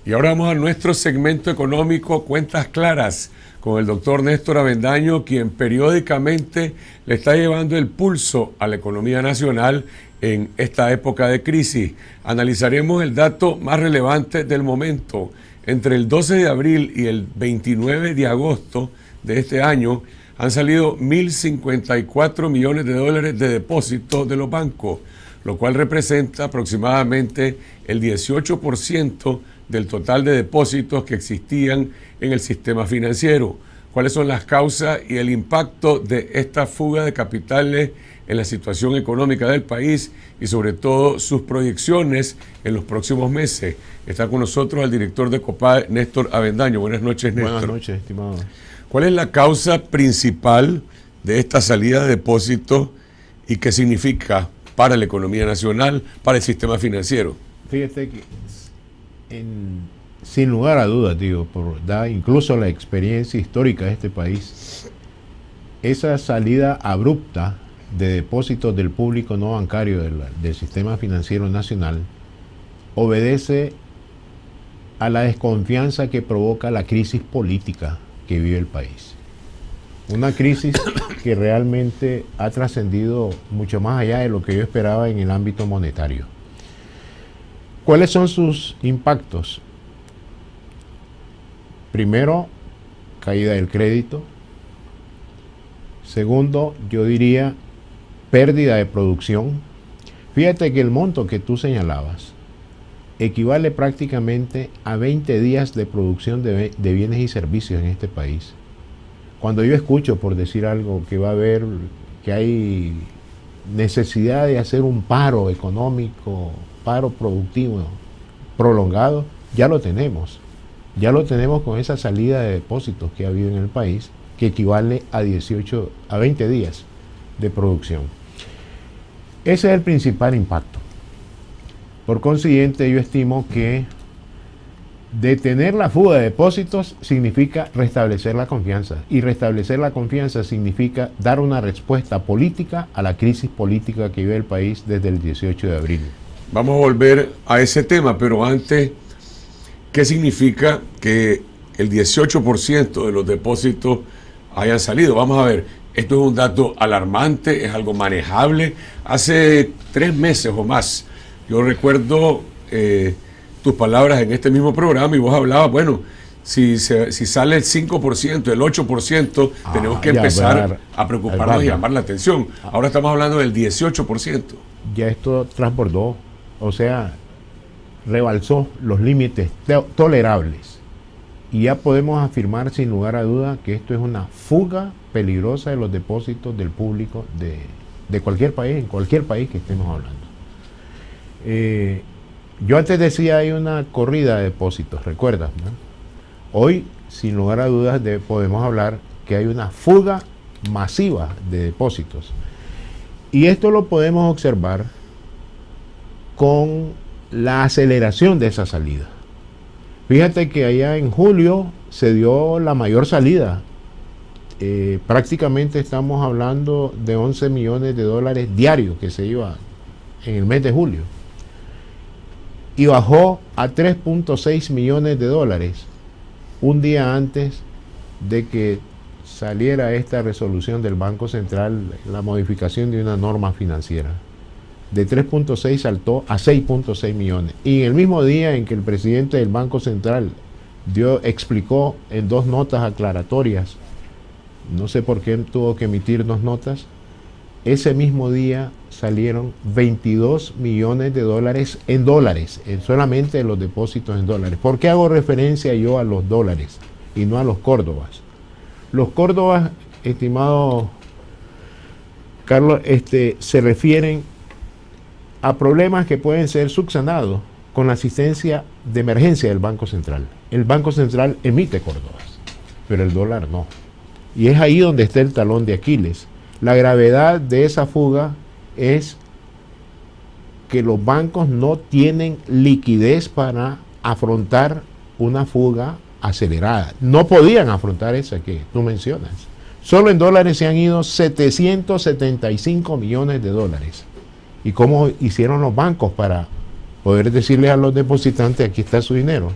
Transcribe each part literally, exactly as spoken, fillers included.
Y ahora vamos a nuestro segmento económico Cuentas Claras con el doctor Néstor Avendaño, quien periódicamente le está llevando el pulso a la economía nacional en esta época de crisis. Analizaremos el dato más relevante del momento. Entre el doce de abril y el veintinueve de agosto de este año han salido mil cincuenta y cuatro millones de dólares de depósitos de los bancos, lo cual representa aproximadamente el dieciocho por ciento del total de depósitos que existían en el sistema financiero. ¿Cuáles son las causas y el impacto de esta fuga de capitales en la situación económica del país y sobre todo sus proyecciones en los próximos meses? Está con nosotros el director de COPADE, Néstor Avendaño. Buenas noches, Néstor. Buenas noches, estimado. ¿Cuál es la causa principal de esta salida de depósitos y qué significa para la economía nacional, para el sistema financiero? Fíjate que en, sin lugar a dudas, digo, por da incluso la experiencia histórica de este país, esa salida abrupta de depósitos del público no bancario del, del sistema financiero nacional obedece a la desconfianza que provoca la crisis política que vive el país. Una crisis que realmente ha trascendido mucho más allá de lo que yo esperaba en el ámbito monetario. ¿Cuáles son sus impactos? Primero, caída del crédito. Segundo, yo diría pérdida de producción. Fíjate que el monto que tú señalabas equivale prácticamente a veinte días de producción de, de bienes y servicios en este país. Cuando yo escucho, por decir algo, que va a haber, que hay necesidad de hacer un paro económico, paro productivo prolongado, ya lo tenemos. Ya lo tenemos con esa salida de depósitos que ha habido en el país, que equivale a dieciocho, a veinte días de producción. Ese es el principal impacto. Por consiguiente, yo estimo que detener la fuga de depósitos significa restablecer la confianza. Y restablecer la confianza significa dar una respuesta política a la crisis política que vive el país desde el dieciocho de abril. Vamos a volver a ese tema, pero antes, ¿qué significa que el dieciocho por ciento de los depósitos hayan salido? Vamos a ver, esto es un dato alarmante, es algo manejable. Hace tres meses o más, yo recuerdo eh, tus palabras en este mismo programa y vos hablabas, bueno, si, se, si sale el cinco por ciento, el ocho por ciento, ah, tenemos que empezar ver, a preocuparnos y llamar la atención. Ahora estamos hablando del dieciocho por ciento. Ya esto transbordó, o sea, rebalsó los límites tolerables. Y ya podemos afirmar sin lugar a duda que esto es una fuga peligrosa de los depósitos del público de, de cualquier país, en cualquier país que estemos hablando. Eh, yo antes decía hay una corrida de depósitos, ¿recuerdas? ¿No? Hoy, sin lugar a dudas, de, podemos hablar que hay una fuga masiva de depósitos. Y esto lo podemos observar con la aceleración de esa salida. Fíjate que allá en julio se dio la mayor salida. Eh, prácticamente estamos hablando de once millones de dólares diarios que se iba en el mes de julio. Y bajó a tres punto seis millones de dólares un día antes de que saliera esta resolución del Banco Central, la modificación de una norma financiera. De tres punto seis saltó a seis punto seis millones. Y en el mismo día en que el presidente del Banco Central dio, explicó en dos notas aclaratorias, no sé por qué tuvo que emitir dos notas, ese mismo día salieron veintidós millones de dólares en dólares, en solamente en los depósitos en dólares. ¿Por qué hago referencia yo a los dólares y no a los córdobas? Los córdobas, estimado Carlos, este, se refieren a problemas que pueden ser subsanados con la asistencia de emergencia del Banco Central. El Banco Central emite córdobas, pero el dólar no. Y es ahí donde está el talón de Aquiles. La gravedad de esa fuga es que los bancos no tienen liquidez para afrontar una fuga acelerada. No podían afrontar esa que tú mencionas. Solo en dólares se han ido setecientos setenta y cinco millones de dólares. ¿Y cómo hicieron los bancos para poder decirles a los depositantes, aquí está su dinero?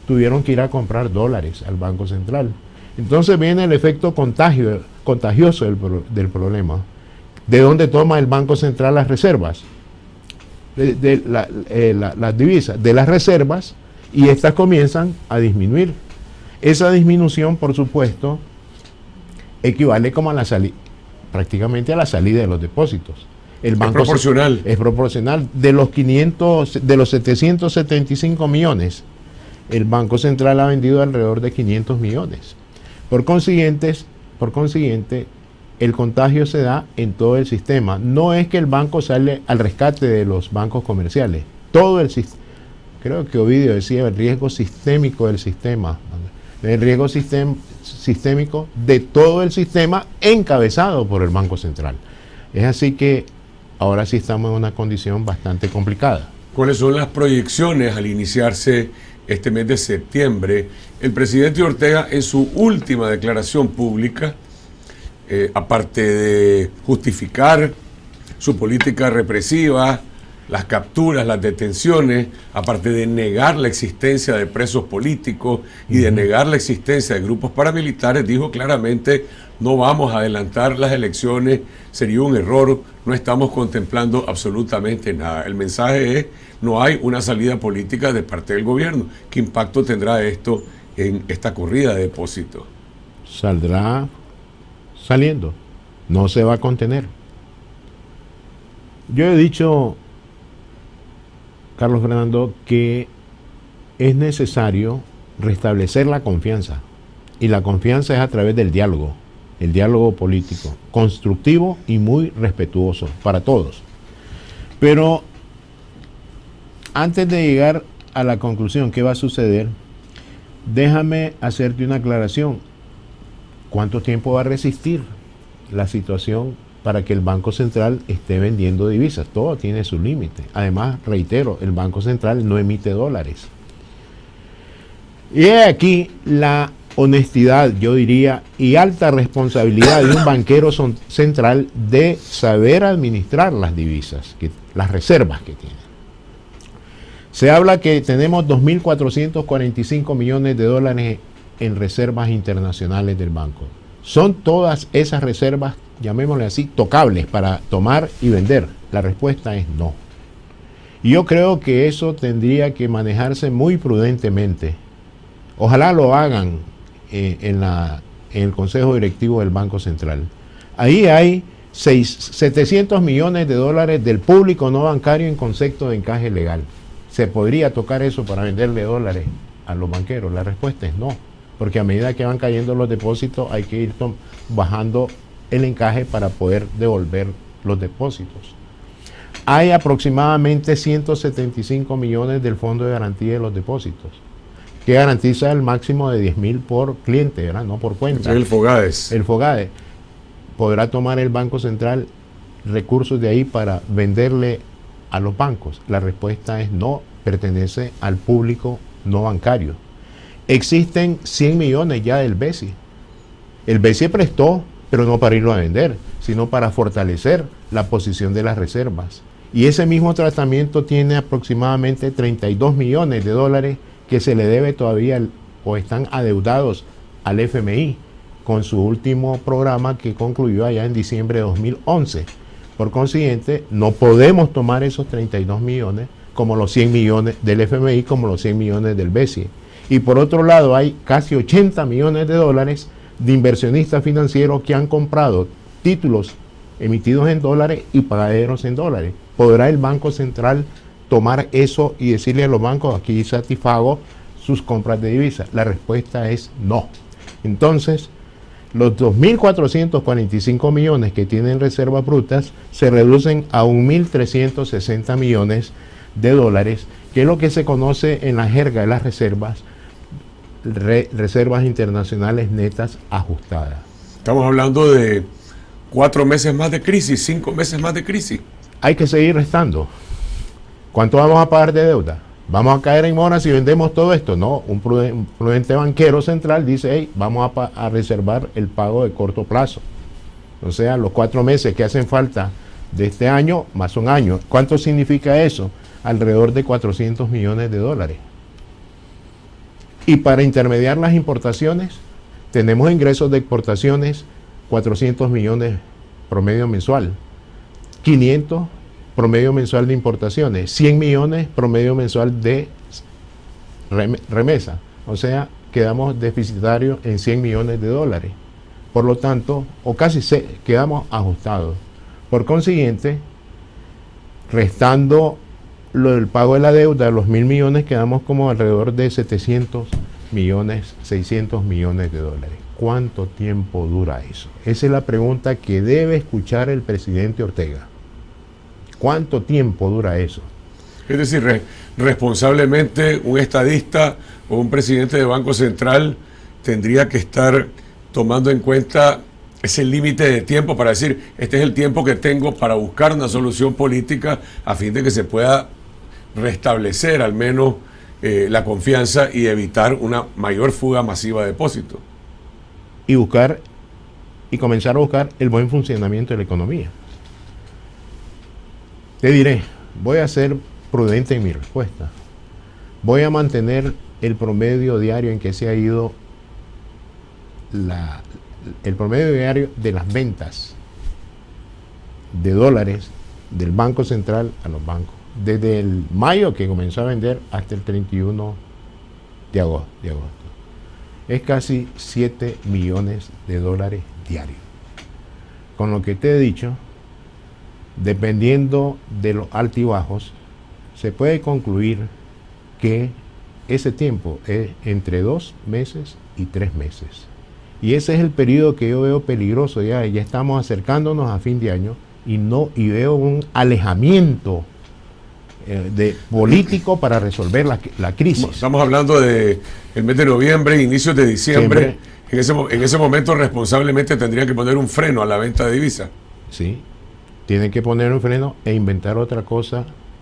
tuvieron que ir a comprar dólares al Banco Central. Entonces viene el efecto contagio, contagioso del, del problema. ¿De dónde toma el Banco Central las reservas? De, de la, eh, la, las divisas, de las reservas, y estas comienzan a disminuir. Esa disminución, por supuesto, equivale como a la salida, prácticamente a la salida de los depósitos. El banco es proporcional. Se, es proporcional. De los quinientos, de los setecientos setenta y cinco millones, el Banco Central ha vendido alrededor de quinientos millones. Por consiguiente, por consiguiente, el contagio se da en todo el sistema. No es que el banco sale al rescate de los bancos comerciales. Todo el sistema. Creo que Ovidio decía el riesgo sistémico del sistema. El riesgo sistem, sistémico de todo el sistema encabezado por el Banco Central. Es así que ahora sí estamos en una condición bastante complicada. ¿Cuáles son las proyecciones al iniciarse este mes de septiembre? El presidente Ortega, en su última declaración pública, eh, aparte de justificar su política represiva, las capturas, las detenciones, aparte de negar la existencia de presos políticos y de negar la existencia de grupos paramilitares, dijo claramente: no vamos a adelantar las elecciones, sería un error, no estamos contemplando absolutamente nada. El mensaje es: no hay una salida política de parte del gobierno. ¿Qué impacto tendrá esto en esta corrida de depósitos? Saldrá saliendo, no se va a contener. Yo he dicho, Carlos Fernando, que es necesario restablecer la confianza, y la confianza es a través del diálogo, el diálogo político, constructivo y muy respetuoso para todos. Pero antes de llegar a la conclusión qué va a suceder, déjame hacerte una aclaración. ¿Cuánto tiempo va a resistir la situación para que el Banco Central esté vendiendo divisas? Todo tiene su límite. Además, reitero, el Banco Central no emite dólares. Y he aquí la honestidad, yo diría, y alta responsabilidad de un banquero son, central de saber administrar las divisas, que, las reservas que tiene. Se habla que tenemos dos mil cuatrocientos cuarenta y cinco millones de dólares en reservas internacionales del banco. ¿Son todas esas reservas, llamémosle así, tocables para tomar y vender? La respuesta es no. Y yo creo que eso tendría que manejarse muy prudentemente. Ojalá lo hagan eh, en, la, en el Consejo Directivo del Banco Central. Ahí hay seis, setecientos millones de dólares del público no bancario en concepto de encaje legal. ¿Se podría tocar eso para venderle dólares a los banqueros? La respuesta es no. Porque a medida que van cayendo los depósitos hay que ir bajando el encaje para poder devolver los depósitos. Hay aproximadamente ciento setenta y cinco millones del Fondo de Garantía de los Depósitos, que garantiza el máximo de diez mil por cliente, ¿verdad? No por cuenta. El FOGADES. El FOGADES. ¿Podrá tomar el Banco Central recursos de ahí para venderle a los bancos? La respuesta es no, pertenece al público no bancario. Existen cien millones ya del B C I. El B C I prestó, pero no para irlo a vender, sino para fortalecer la posición de las reservas. Y ese mismo tratamiento tiene aproximadamente treinta y dos millones de dólares que se le debe todavía o están adeudados al F M I con su último programa que concluyó allá en diciembre de dos mil once. Por consiguiente, no podemos tomar esos treinta y dos millones como los cien millones del F M I, como los cien millones del B C I. Y por otro lado hay casi ochenta millones de dólares de inversionistas financieros que han comprado títulos emitidos en dólares y pagaderos en dólares. ¿Podrá el Banco Central tomar eso y decirle a los bancos: aquí satisfago sus compras de divisas? La respuesta es no. Entonces, los dos mil cuatrocientos cuarenta y cinco millones que tienen reservas brutas se reducen a un mil trescientos sesenta millones de dólares, que es lo que se conoce en la jerga de las reservas, re, reservas internacionales netas ajustadas. Estamos hablando de cuatro meses más de crisis, cinco meses más de crisis. Hay que seguir restando. ¿Cuánto vamos a pagar de deuda? ¿Vamos a caer en mora si vendemos todo esto? No, un prudente, un prudente banquero central dice: hey, vamos a, a reservar el pago de corto plazo. O sea, los cuatro meses que hacen falta de este año más un año. ¿Cuánto significa eso? Alrededor de cuatrocientos millones de dólares. Y para intermediar las importaciones, tenemos ingresos de exportaciones cuatrocientos millones promedio mensual, quinientos promedio mensual de importaciones, cien millones promedio mensual de rem remesa. O sea, quedamos deficitarios en cien millones de dólares. Por lo tanto, o casi se, quedamos ajustados. Por consiguiente, restando lo del pago de la deuda, los mil millones, quedamos como alrededor de setecientos millones, seiscientos millones de dólares. ¿Cuánto tiempo dura eso? Esa es la pregunta que debe escuchar el presidente Ortega. ¿Cuánto tiempo dura eso? Es decir, re responsablemente un estadista o un presidente de Banco Central tendría que estar tomando en cuenta ese límite de tiempo para decir, este es el tiempo que tengo para buscar una solución política a fin de que se pueda restablecer al menos eh, la confianza y evitar una mayor fuga masiva de depósitos. Y buscar, y comenzar a buscar el buen funcionamiento de la economía. Te diré, voy a ser prudente en mi respuesta. Voy a mantener el promedio diario en que se ha ido la, el promedio diario de las ventas de dólares del Banco Central a los bancos. Desde el mayo que comenzó a vender hasta el treinta y uno de agosto. De agosto. Es casi siete millones de dólares diarios. Con lo que te he dicho, dependiendo de los altibajos, se puede concluir que ese tiempo es entre dos meses y tres meses. Y ese es el periodo que yo veo peligroso. Ya, ya estamos acercándonos a fin de año y, no, y veo un alejamiento eh, de político para resolver la, la crisis. Estamos hablando de el mes de noviembre, inicios de diciembre. En ese, en ese momento responsablemente tendría que poner un freno a la venta de divisas. Sí, tienen que poner un freno e inventar otra cosa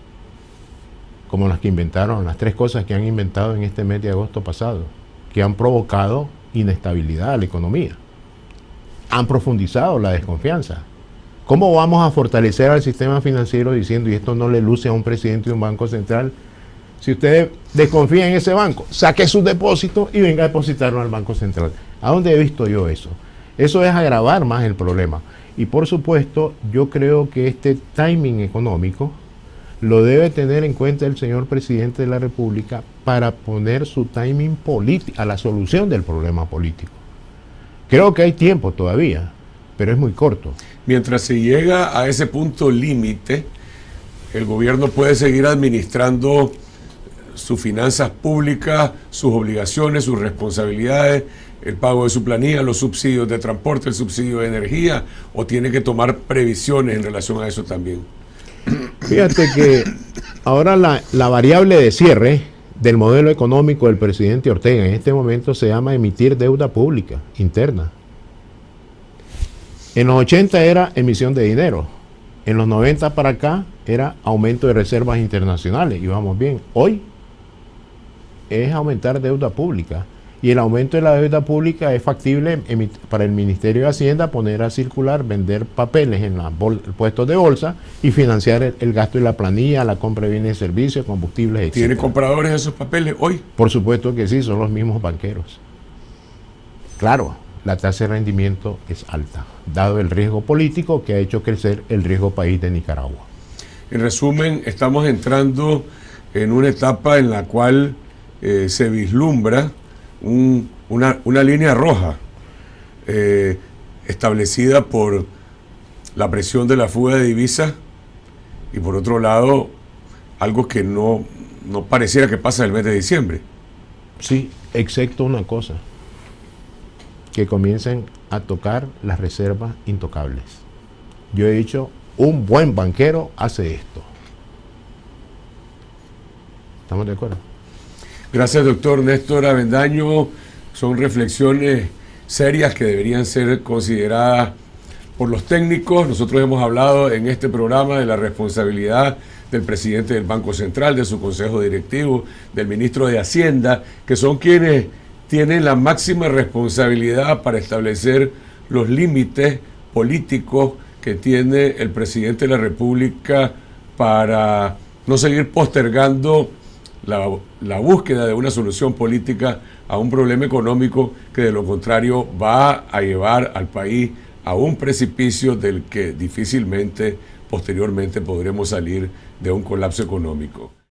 como las que inventaron, las tres cosas que han inventado en este mes de agosto pasado, que han provocado inestabilidad a la economía, han profundizado la desconfianza. ¿Cómo vamos a fortalecer al sistema financiero diciendo, y esto no le luce a un presidente de un banco central, si usted desconfía en ese banco, saque sus depósitos y venga a depositarlo al Banco Central? ¿A dónde he visto yo eso? Eso es agravar más el problema. Y por supuesto, yo creo que este timing económico lo debe tener en cuenta el señor presidente de la República para poner su timing político a la solución del problema político. Creo que hay tiempo todavía, pero es muy corto. Mientras se llega a ese punto límite, el gobierno puede seguir administrando sus finanzas públicas, sus obligaciones, sus responsabilidades, el pago de su planilla, los subsidios de transporte, el subsidio de energía, o tiene que tomar previsiones en relación a eso también. Fíjate que ahora la, la variable de cierre del modelo económico del presidente Ortega en este momento se llama emitir deuda pública interna. En los ochenta era emisión de dinero, en los noventa para acá era aumento de reservas internacionales, y vamos bien. Hoy es aumentar deuda pública, y el aumento de la deuda pública es factible para el Ministerio de Hacienda poner a circular, vender papeles en los puestos de bolsa y financiar el, el gasto de la planilla, la compra de bienes y servicios, combustibles, etcétera. ¿Tiene compradores de esos papeles hoy? Por supuesto que sí, son los mismos banqueros. Claro, la tasa de rendimiento es alta, dado el riesgo político que ha hecho crecer el riesgo país de Nicaragua. En resumen, estamos entrando en una etapa en la cual eh, se vislumbra Un, una, una línea roja eh, establecida por la presión de la fuga de divisas y por otro lado algo que no, no pareciera que pasa el mes de diciembre. Sí, excepto una cosa, que comiencen a tocar las reservas intocables. Yo he dicho, un buen banquero hace esto. ¿Estamos de acuerdo? Gracias, doctor Néstor Avendaño. Son reflexiones serias que deberían ser consideradas por los técnicos. Nosotros hemos hablado en este programa de la responsabilidad del presidente del Banco Central, de su consejo directivo, del ministro de Hacienda, que son quienes tienen la máxima responsabilidad para establecer los límites políticos que tiene el presidente de la República para no seguir postergando la, la búsqueda de una solución política a un problema económico que de lo contrario va a llevar al país a un precipicio del que difícilmente posteriormente podremos salir de un colapso económico.